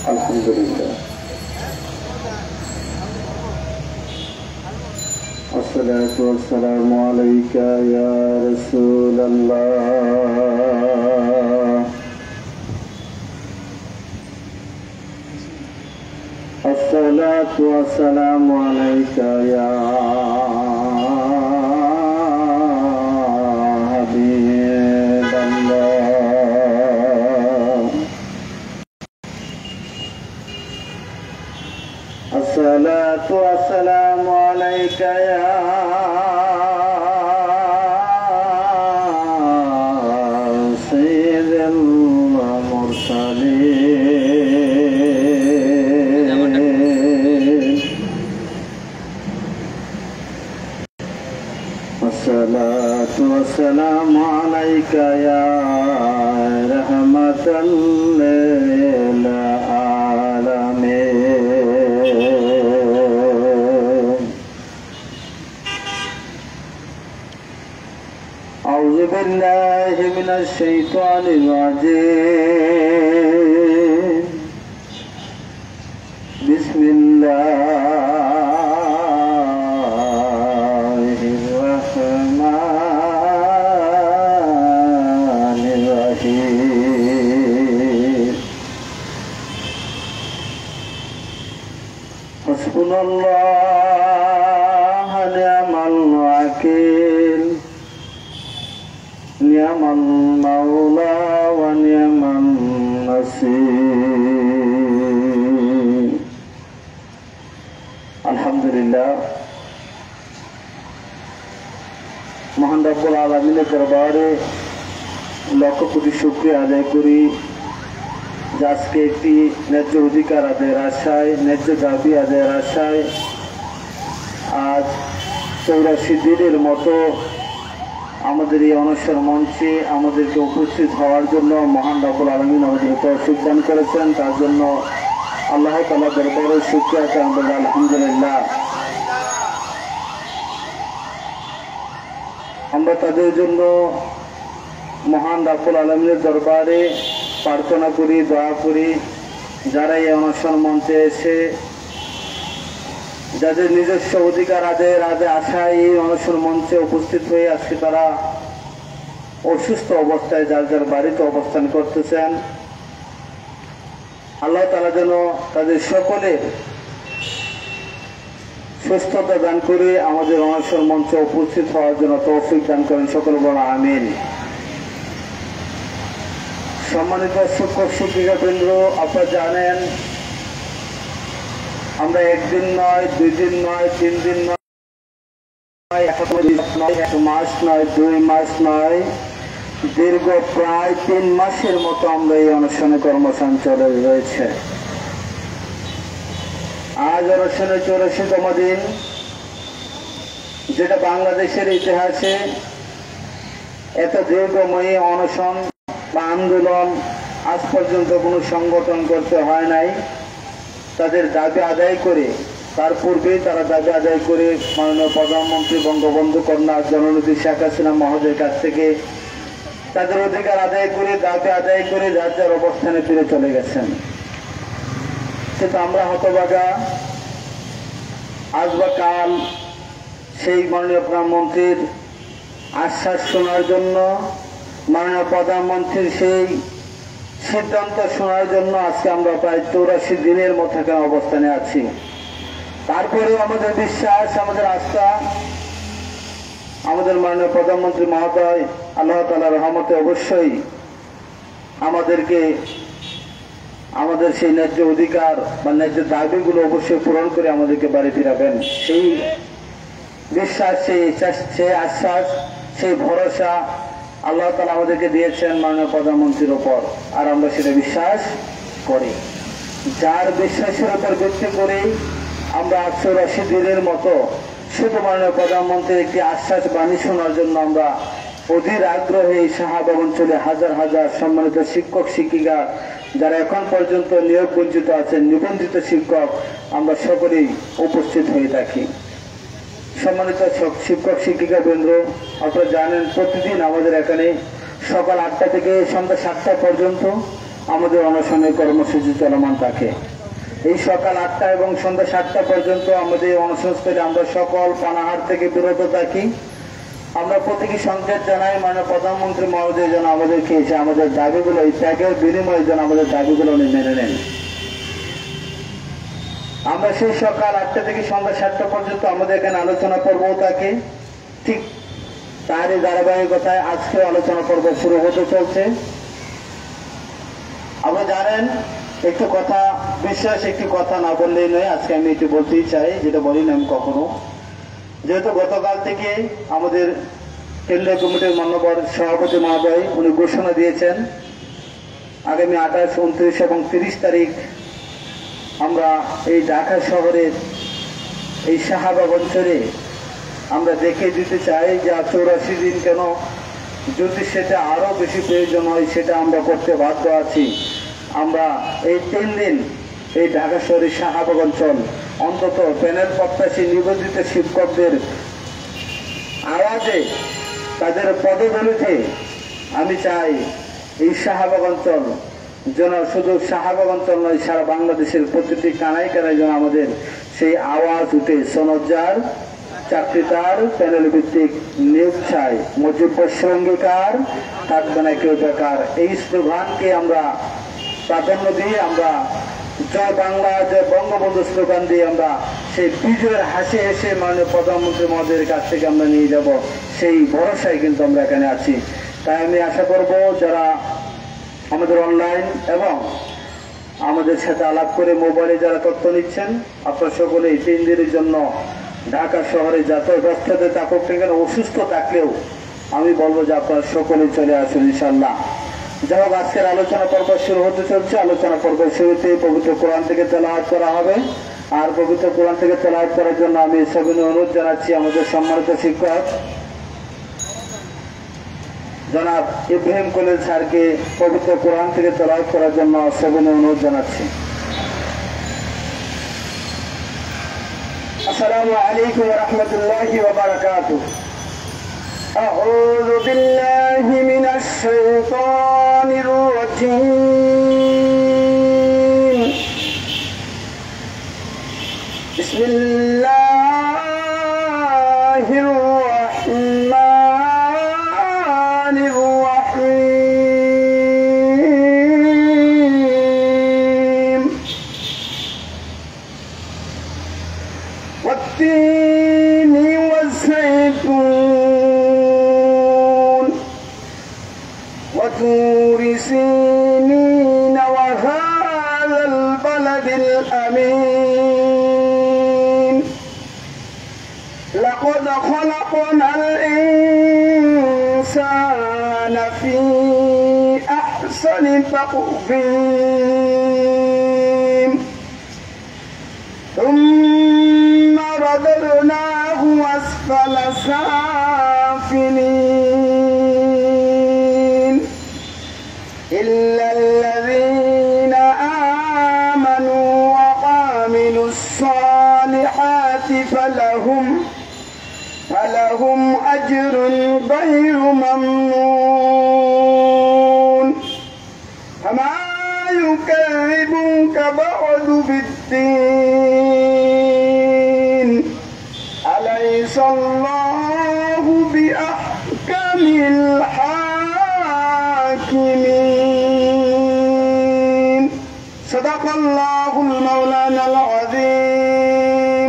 আলহামদুলিল্লাহ। আসসালাতু ওয়াসসালামু আলাইকা ইয়া রাসূলুল্লাহ। আসসালাতু ওয়াসসালামু আলাইকা ইয়া الصلاة والسلام عليك يا سيد المرسلين الصلاة والسلام عليك يا رحمة أعوذ بالله من الشيطان الرجيم بسم الله الرحمن الرحيم حسبنا الله ونعم الوكيل نعم المولى ونعم النصير الحمدلله মহান রব্বুল আলামিনের দরবারে লক্ষ কোটি শুকরিয়া আদায় করি যে আজকে একটি ন্যায্য অধিকার আদায়ের আশায়, ন্যায্য দাবি আদায়ের আশায় আজ 84 দিনের মতো আমাদের এই অনশন মঞ্চে আমাদেরকে উপস্থিত হওয়ার জন্য মহান রব্বুল আলামিন আমাদেরকে তৌফিক দান করেছেন। তার জন্য আল্লাহ তাআলা দরবারে শুকরিয়া জানাই, আলহামদুলিল্লাহ। আমরা তাদের জন্য মহান রব্বুল আলামিনের দরবারে প্রার্থনা করি, দোয়া করি, যারা এই অনশন মঞ্চে এসে যাদের নিজস্ব অধিকার আদায়ের আশায় এই অনশন মঞ্চে উপস্থিত হয়ে আজকে তারা অসুস্থ অবস্থায় যার যার বাড়িতে অবস্থান করতেছেন, আল্লাহ তাআলা যেন তাদের সকলের সুস্থতা দান করে আমাদের অনশন মঞ্চে উপস্থিত হওয়ার জন্য তৌফিক দান করেন, সকলে বলা আমিন। সম্মানিত শিক্ষক শিক্ষিকা বৃন্দ, আপনারা জানেন আমরা একদিন নয়, 2 দিন নয়, 3 দিন নয়, 1 মাস নয়, 2 মাস নয়, দীর্ঘ প্রায় 3 মাসের মতো আমরা এই অনশনে কর্মসঞ্চালে রয়েছে। আজ অনশনের 84তম দিন, যেটা বাংলাদেশের ইতিহাসে এত দীর্ঘময়ী অনশন বা আন্দোলন আজ পর্যন্ত কোনো সংগঠন করতে হয় নাই। তাদের দাবি আদায় করে, তার পূর্বেই তারা দাবি আদায় করে মাননীয় প্রধানমন্ত্রী বঙ্গবন্ধু কন্যা জননেত্রী শেখ হাসিনা মহোদয়ের কাছ থেকে তাদের অধিকার আদায় করে, দাবি আদায় করে যার যার অবস্থানে ফিরে চলে গেছেন। সেটা আমরা হতভাগা, আজ বা কাল সেই মাননীয় প্রধানমন্ত্রীর আশ্বাস শোনার জন্য, মাননীয় প্রধানমন্ত্রীর সেই সিদ্ধান্ত শোনার জন্য আজকে আমরা প্রায় 84 দিনের মতো অবস্থানে আছি। তারপরেও আমাদের বিশ্বাস, আমাদের আস্থা, আমাদের মাননীয় প্রধানমন্ত্রী মহোদয় আল্লাহ তাআলার রহমতে অবশ্যই আমাদেরকে আমাদের সেই ন্যায্য অধিকার বা ন্যায্য দাবিগুলো অবশ্যই পূরণ করে আমাদেরকে বাড়ি ফিরাবেন। সেই বিশ্বাস, সেই আশ্বাস, সেই ভরসা আল্লাহ তাআলা আমাদেরকে দিয়েছেন মাননীয় প্রধানমন্ত্রীর ওপর, আর আমরা সেটা বিশ্বাস করি। যার বিশ্বাসের উপর ভিত্তি করেই আমরা 84 দিনের মতো শুধু মাননীয় প্রধানমন্ত্রীর একটি আশ্বাস বাণী শোনার জন্য আমরা অধীর আগ্রহে এই শাহবাগ অঞ্চলে হাজার হাজার সম্মানিত শিক্ষক শিক্ষিকা যারা এখন পর্যন্ত নিয়োগ বঞ্চিত আছেন, নিবন্ধিত শিক্ষক, আমরা সকলেই উপস্থিত হয়ে থাকি। সম্মানিত শিক্ষক শিক্ষিকা বৃন্দ, আপনারা জানেন প্রতিদিন আমাদের এখানে সকাল 8টা থেকে সন্ধ্যা 7টা পর্যন্ত আমাদের অনশনের কর্মসূচি চলমান থাকে। এই সকাল 8টা এবং সন্ধ্যা 7টা পর্যন্ত আমাদের অনশনস্থলে আমরা সকল পানাহার থেকে বিরত থাকি। আমরা প্রতীকী সংকেত জানাই মাননীয় প্রধানমন্ত্রী মহোদয় যেন আমাদেরকে এসে আমাদের দাবিগুলো, এই ত্যাগের বিনিময়ে যেন আমাদের দাবিগুলো উনি মেনে নেন। আমরা সেই সকাল 8টা থেকে সন্ধ্যা 7টা পর্যন্ত আমাদের এখানে আলোচনা পর্ব থাকে। ঠিক তারই ধারাবাহিকতায় আজকে আলোচনা পর্ব শুরু হতে চলছে। আপনারা জানেন, একটু কথা, বিশ্বাস একটু কথা না বললেই নয়, আজকে আমি একটু বলতেই চাই, যেটা বলি না আমি কখনো। যেহেতু গতকাল থেকে আমাদের কেন্দ্রীয় কমিটির মাননীয় সভাপতি মহোদয় উনি ঘোষণা দিয়েছেন আগামী 28, 29 এবং 30 তারিখ আমরা এই ঢাকা শহরের এই শাহবাগ অঞ্চলে আমরা দেখে দিতে চাই যে 84 দিন কেন, যদি সেটা আরো বেশি প্রয়োজন হয় সেটা আমরা করতে বাধ্য আছি। আমরা এই 3 দিন এই ঢাকা শহরের শাহবাগ অঞ্চল অন্তত প্যানেল প্রত্যাশী নিবন্ধিত শিক্ষকদের আওয়াজে, তাদের পদদলিতে আমি চাই এই শাহবাগ অঞ্চল যেন শুধু শাহবাগ অঞ্চল নয়, সারা বাংলাদেশের প্রতিটি কানায় কানায় যেন আমাদের সেই আওয়াজ উঠে। সনজ্জার চাকরিদার প্যানেল ভিত্তিক নিয়োগ চাই, মজুর অঙ্গীকার, থাকবে না কেউ বেকার, এই স্লোগানকে আমরা প্রাধান্য দিয়ে আমরা জয় বাংলা জয় বঙ্গবন্ধু স্লোগান দিয়ে আমরা সেই বিজয়ের হাসি হেসে মাননীয় প্রধানমন্ত্রী মহোদয়ের কাছ থেকে আমরা নিয়ে যাব, সেই ভরসায় কিন্তু আমরা এখানে আছি। তাই আমি আশা করব যারা আমাদের অনলাইন এবং আমাদের সাথে আলাপ করে মোবাইলে যারা তথ্য নিচ্ছেন, আপনারা সকলে এই 3 দিনের জন্য ঢাকা শহরে যত ব্যস্ততা থাকুক না কেন, অসুস্থ থাকলেও আমি বলবো যে আপনারা সকলে চলে আসুন ইনশাআল্লাহ। যাই হোক, আজকের আলোচনা পর্ব শুরু হতে চলছে। আলোচনা পর্বের শুরুতে পবিত্র কোরআন থেকে তেলাওয়াত করা হবে। আর পবিত্র কোরআন থেকে তেলাওয়াত করার জন্য আমি সবিনয় অনুরোধ জানাচ্ছি আমাদের সম্মানিত শিক্ষক জনাব ইব্রাহিম কলিল স্যারকে পবিত্র কোরআন থেকে তেলাওয়াত করার জন্য সবিনয় অনুরোধ জানাচ্ছি। আসসালামু আলাইকুম ওয়া রাহমাতুল্লাহি ওয়া বারাকাতুহু। أعوذ بالله من الشيطان الرجيم. بسم الله الرحمن الرحيم. والتين والزيتون وطور سينين وهذا البلد الأمين. لقد خلقنا الإنسان في أحسن تقويم ثم رددناه أسفل سافلين إلا الذين آمنوا وعملوا الصالحات فلهم أجر غير ممنون. فما يكذبك بعد بالدين أليس الله بأحكم الحاكمين. صدق الله المولانا العظيم.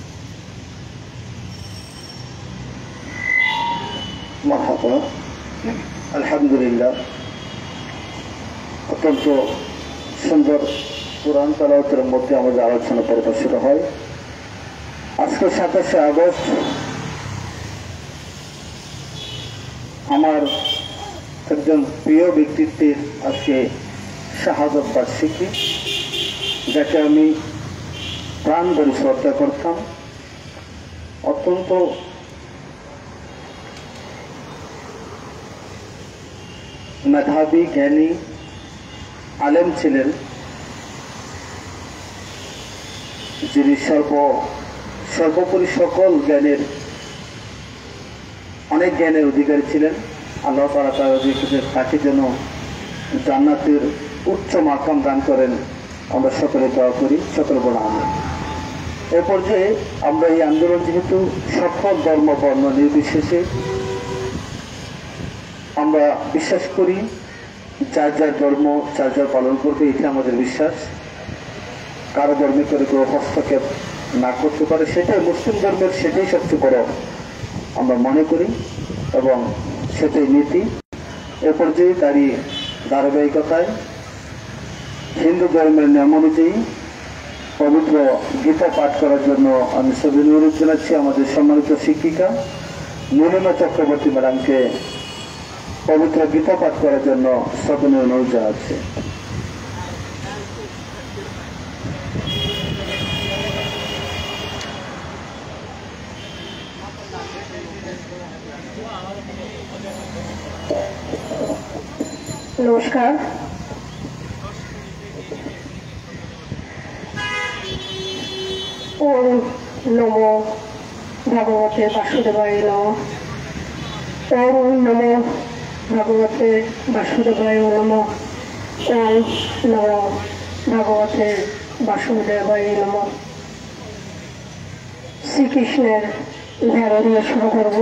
مرحبا. আলহামদুলিল্লাহ, অত্যন্ত সুন্দর কোরআন তেলাওয়াতের মধ্যে আমাদের আলোচনা পর্ব শুরু হয়। আজকে 27শে আগস্ট আমার একজন প্রিয় ব্যক্তিত্বের আজকে শাহাদত বার্ষিকী, যাকে আমি প্রাণ ভরে শ্রদ্ধা করতাম। অত্যন্ত মেধাবী, জ্ঞানী, আলেম ছিলেন, যিনি সর্বোপরি সকল জ্ঞানের, অনেক জ্ঞানের অধিকারী ছিলেন। আল্লাহ তাআলা তাকে যেন জান্নাতের উচ্চ মাকাম দান করেন। আমরা সকলে দোয়া করি, সকলে বড় আমিন। এ পর্যায়ে আমরা এই আন্দোলন যেহেতু সকল ধর্ম বর্ণ নির্বিশেষে আমরা বিশ্বাস করি, যার যার ধর্ম যার যার পালন করবে, এটা আমাদের বিশ্বাস। কারো ধর্মে করে কেউ হস্তক্ষেপ না করতে পারে, সেটাই মুসলিম ধর্মের, সেটাই সবচেয়ে বড় আমরা মনে করি এবং সেটাই নীতি। এ পর্যায়ে দাঁড়িয়ে ধারাবাহিকতায় হিন্দু ধর্মের নিয়ম অনুযায়ী পবিত্র গীতা পাঠ করার জন্য আমি সবিনয় অনুরোধ জানাচ্ছি আমাদের সম্মানিত শিক্ষিকা নীলিমা চক্রবর্তী ম্যাডামকে পবিত্র গীতা পাঠ করার জন্য সবিনয় অনুরোধ জানাচ্ছি। নমস্কার। ওম নমো ভগবতে বাসুদেবায় নমঃ। ওম নমো ভগবতে বাসুদেবায় নমঃ। ওম নমো ভগবতে বাসুদেবায় নমঃ। শ্রীকৃষ্ণের ধ্যান দিয়ে শুরু করব।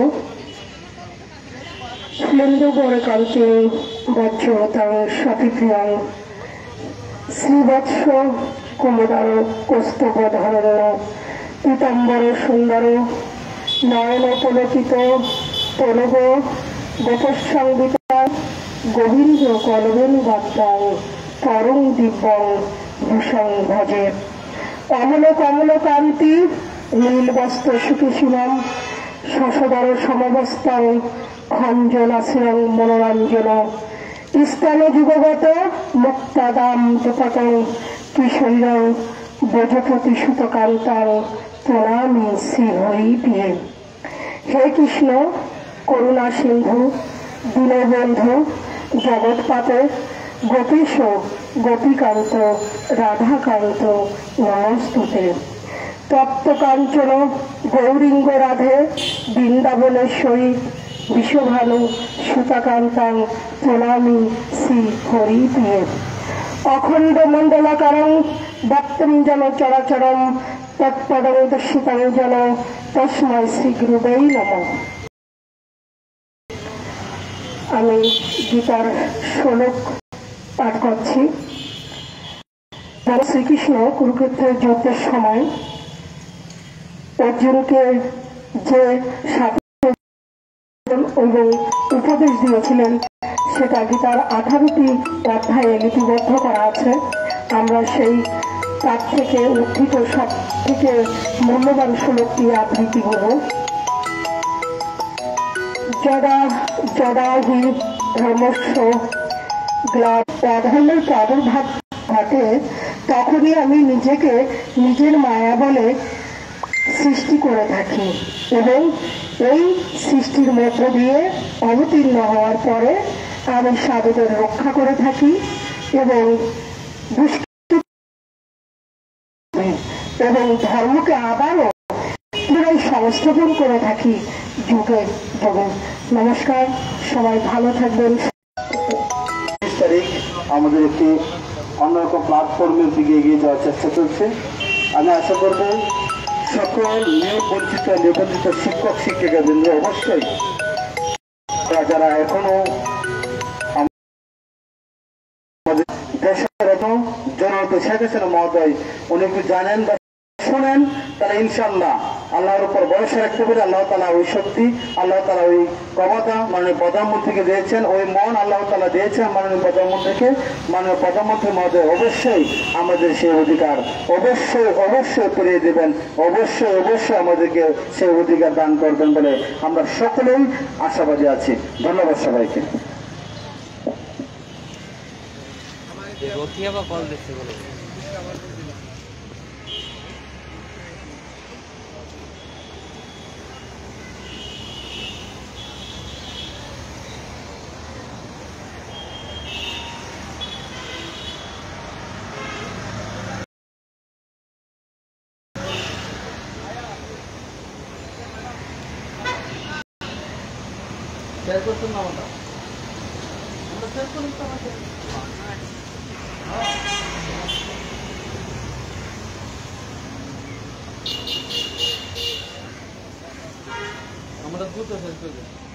স্ফুলিঙ্গ গৌরকান্তি বজ্রতাং সতীপ্রিয়াং শ্রীবৎস কুমুদার কৌস্তবধরণ পীতাম্বর সুন্দর নয়ন পুলকিত তনব গোপসংবিতা গোবিন্দ কলবেণু বাদ্যাং পরং দিব্যং ভূষং ভজে। অমল কমল কান্তি নীলবস্ত্র সুকেশিনাম শশধর সমবস্তাং খঞ্জনাশ্রং মনোরঞ্জন স্থান যুগগত মুক্তাদাম দুপতং কিশোরীরং ব্রজপতি সুতকান্তাং প্রণামী শ্রী হরিপ্রিয়ে। হে কৃষ্ণ করুণা সিন্ধু দীনবন্ধু জগৎপাতে গোপীশ গোপীকান্ত রাধাকান্ত নমস্তুতে। তপ্তকাঞ্চন গৌরিঙ্গ রাধে বৃন্দাবনেশ্বরী বিশ্বভানু সুতাকান্তাং প্রণামী শ্রী হরিপ্রিয়ে। অখণ্ড মণ্ডলাকারং ব্যক্তং যেন চরাচরম তৎপদং দর্শিতাং যেন তস্মৈ শ্রী গুরুবেই নমঃ। আমি গীতার শ্লোক পাঠ করছি। শ্রীকৃষ্ণ কুরুক্ষেত্রের যুদ্ধের সময় অর্জুনকে যে এবং উপদেশ দিয়েছিলেন সেটা গীতার 18টি অধ্যায়ে লিপিবদ্ধ করা আছে। আমরা সেই তার থেকে উদ্ধৃত সব থেকে মূল্যবান শ্লোকটি আবৃত্তি করব। যদা যদা হি ধর্মস্য অধর্মের প্রাদুর্ভাব ঘটে, তখনই আমি নিজেকে নিজের মায়া বলে সৃষ্টি করে থাকি এবং এই সৃষ্টির মধ্য দিয়ে অবতীর্ণ হওয়ার পরে আমি সাধুদের রক্ষা করে থাকি এবং ধর্মকে আবারও পুনরায় সংস্থাপন করে থাকি যুগে যুগে। নমস্কার, সবাই ভালো থাকবেন। 30 তারিখ আমাদের একটি অন্যরকম প্ল্যাটফর্মের দিকে এগিয়ে যাওয়ার চেষ্টা চলছে। আমি আশা করব সকল নিবঞ্চিত নিবন্ধিত শিক্ষক শিক্ষিকা বৃন্দ অবশ্যই যারা এখনো দেশরত্ন জননেত্রী শেখ হাসিনা মহোদয় উনি একটু জানেন বা শোনেন, তারা ইনশাল্লাহ আল্লাহর উপর ভরসা রাখতে পারে। আল্লাহ তালা ওই শক্তি, আল্লাহ তালা ওই ক্ষমতা মাননীয় প্রধানমন্ত্রীকে দিয়েছেন, ওই মন আল্লাহ তালা দিয়েছেন মাননীয় প্রধানমন্ত্রীকে। মাননীয় প্রধানমন্ত্রী মহোদয় অবশ্যই আমাদের সেই অধিকার অবশ্যই অবশ্যই পেরিয়ে দেবেন, অবশ্যই অবশ্যই আমাদেরকে সেই অধিকার দান করবেন বলে আমরা সকলেই আশাবাদী আছি। ধন্যবাদ সবাইকে। শেয়ার করছেন না? আমরা শেয়ার করুন তো আমাকে। ওটা দ্রুত শেষ করে দিন।